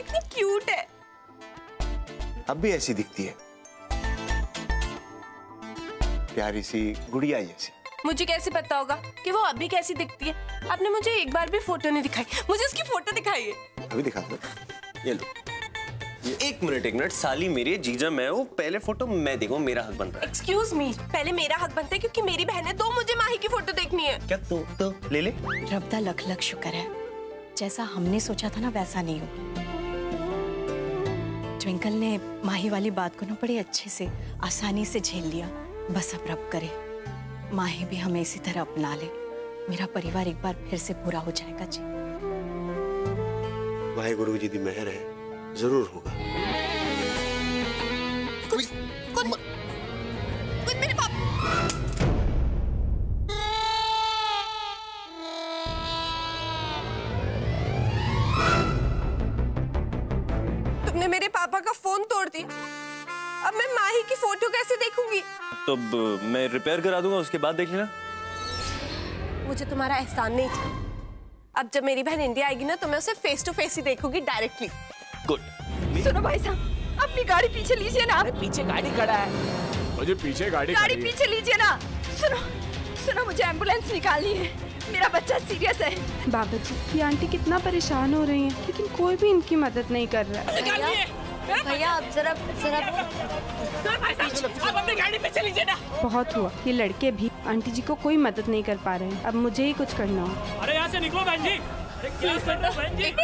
कितनी क्यूट है। अब भी ऐसी दिखती है, प्यारी सी गुड़िया जैसी। मुझे कैसे पता होगा कि वो अभी कैसी दिखती है? आपने मुझे एक बार भी फोटो नहीं दिखाई। मुझे उसकी फोटो दिखाइए। अभी दिखा दो। ये लो। एक मिनट साली मेरी जीजा मैं हूँ, पहले फोटो मैं देखूं, मेरा हक बनता है। एक्सक्यूज मी, पहले मेरा हक बनता है क्योंकि मेरी बहन है, तो मुझे माही की फोटो देखनी है। क्या तो ले ले। रब दा लख लख शुक्र है, जैसा हमने सोचा था ना वैसा नहीं हो। ट्विंकल ने माही वाली बात को ना बड़े अच्छे से आसानी से झेल लिया। बस अब रब करे माही भी हमें इसी तरह अपना ले, मेरा परिवार एक बार फिर से पूरा हो जाएगा जी। वाहेगुरु जी दी मेहर है, जरूर होगा। कुछ मेरे पापा। तुमने मेरे पापा का फोन तोड़ दिया। अब मैं माही की फोटो कैसे देखूंगी? तो मैं रिपेयर करा दूंगा, उसके बाद देख लेना। मुझे तुम्हारा एहसान नहीं चाहिए। अब जब मेरी बहन इंडिया आएगी ना तो मैं उसे फेस टू फेस ही देखूंगी, डायरेक्टली। गुड। सुनो भाई साहब, अपनी गाड़ी पीछे लीजिए ना। पीछे गाड़ी खड़ा है। मुझे पीछे गाड़ी पीछे लीजिए ना। सुनो मुझे एम्बुलेंस निकालनी है, मेरा बच्चा सीरियस है। बाबा जी, ये आंटी कितना परेशान हो रही हैं, लेकिन कोई भी इनकी मदद नहीं कर रहा है। भैया आप जरा आप अपनी गाड़ी पे चलीजिए ना। बहुत हुआ, ये लड़के भी आंटी जी को कोई मदद नहीं कर पा रहे हैं। अब मुझे ही कुछ करना हो। अरे यहाँ से निकलो बहन जी। क्या करना बहन जी?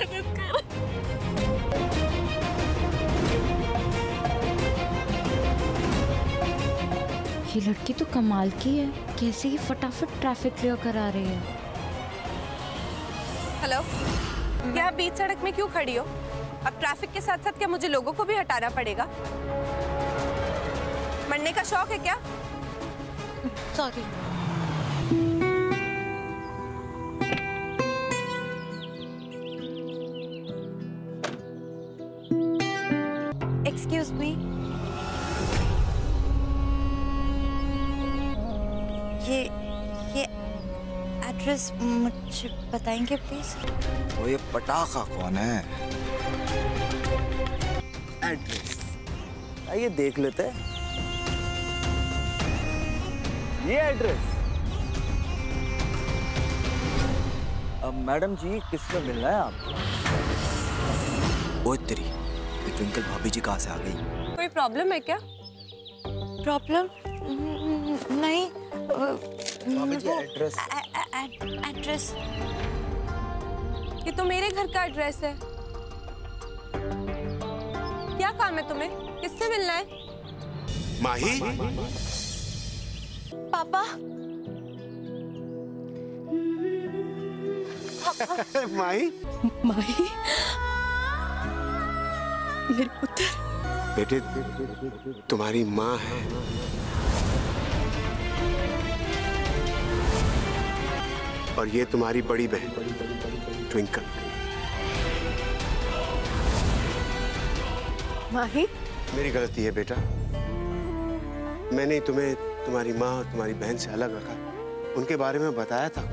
ये लड़की तो कमाल की है, कैसे ही फटाफट ट्रैफिक क्लियर करा रही है। हेलो, यहाँ बीच सड़क में क्यों खड़ी हो? अब ट्रैफिक के साथ साथ क्या मुझे लोगों को भी हटाना पड़ेगा? मरने का शौक है क्या? सॉरी। एक्सक्यूज मी, ये एड्रेस मुझे बताएंगे प्लीज? वो ये पटाखा कौन है? एड्रेस आइए देख लेते हैं। ये एड्रेस। अब मैडम जी किससे मिलना है आपको? ओ तेरी, ये ट्विंकल भाभी जी कहाँ से आ गई? कोई प्रॉब्लम है क्या? प्रॉब्लम नहीं। भाभी जी एड्रेस। एड्रेस ये तो मेरे घर का एड्रेस है। क्या काम है तुम्हें? किससे मिलना है? माही? पापा। माही? माही, मेरे पुत्र। बेटे, तुम्हारी माँ है। और ये तुम्हारी बड़ी बहन ट्विंकल। माही? मेरी गलती है बेटा, मैंने तुम्हें तुम्हारी माँ और तुम्हारी बहन से अलग रखा, उनके बारे में बताया था।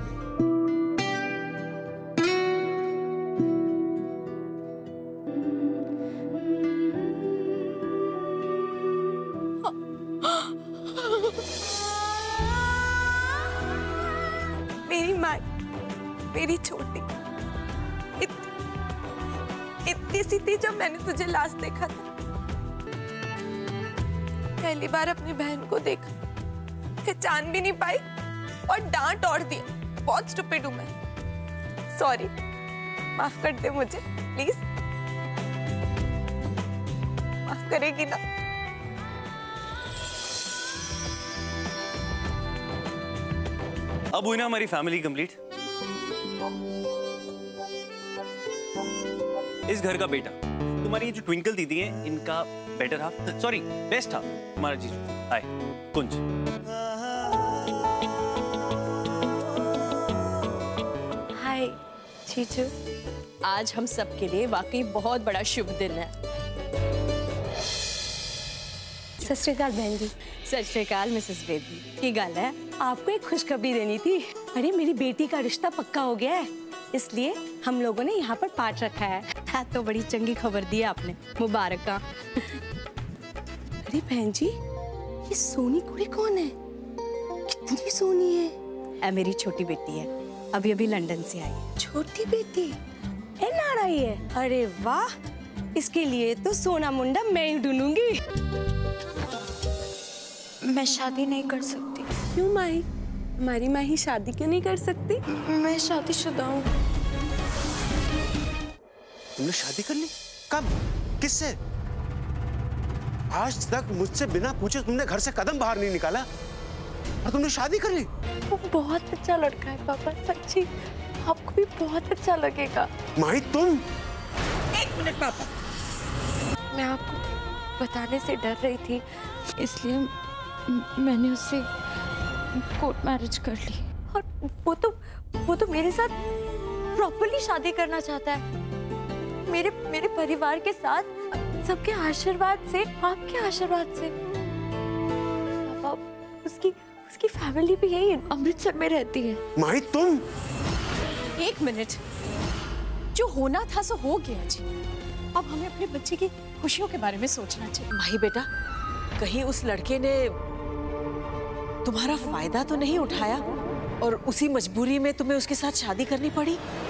मेरी माँ, मेरी छोटी, इतनी सी थी जब मैंने तुझे लास्ट देखा था। पहली बार अपनी बहन को देखा, पहचान भी नहीं पाई और डांट और दिया। बहुत स्टूपिड हूं मैं। सॉरी, माफ कर दे मुझे प्लीज। माफ करेगी ना? अब हुई ना हमारी फैमिली कंप्लीट। इस घर का बेटा, तुम्हारी जो ट्विंकल दीदी है, इनका better half, sorry best half, हमारा जीजू। हाय कुंज। हाय जीजू। आज हम सब के लिए वाकई बहुत बड़ा शुभ दिन है। सत श्री अकाल बहन जी। सत श्री अकाल मिसेस बेदी। की गल है? आपको एक खुशखबरी देनी थी। अरे मेरी बेटी का रिश्ता पक्का हो गया है। इसलिए हम लोगों ने यहाँ पर पाठ रखा है। तो बड़ी चंगी खबर दी है आपने, मुबारक। अरे बहन जी, ये सोनी कुड़ी कौन है? कितनी सोनी है? मेरी छोटी बेटी है, अभी अभी लंदन से आई है। छोटी बेटी NRI है? अरे वाह, इसके लिए तो सोना मुंडा मैं ही ढूंढूंगी। मैं शादी नहीं कर सकती। क्यों माही? हमारी माही शादी क्यों नहीं कर सकती? मैं शादीशुदा हूँ। तुमने शादी कर ली? कब? किससे? आज तक मुझसे बिना पूछे तुमने घर से कदम बाहर नहीं निकाला और तुमने शादी कर ली? वो बहुत अच्छा लड़का है पापा, सच्ची। आपको भी बहुत अच्छा लगेगा। माही तुम? एक मिनट पापा, मैं आपको बताने से डर रही थी, इसलिए मैंने उससे कोर्ट मैरिज कर ली। और वो तो मेरे साथ प्रॉपर्ली शादी करना चाहता है, मेरे परिवार के साथ, सबके आशीर्वाद से, आपके आशीर्वाद से। पापा, उसकी फैमिली भी यही अमृतसर में रहती है। माही तुम? एक मिनट, जो होना था सो हो गया जी। अब हमें अपने बच्चे की खुशियों के बारे में सोचना चाहिए। माही बेटा, कहीं उस लड़के ने तुम्हारा फायदा तो नहीं उठाया और उसी मजबूरी में तुम्हें उसके साथ शादी करनी पड़ी?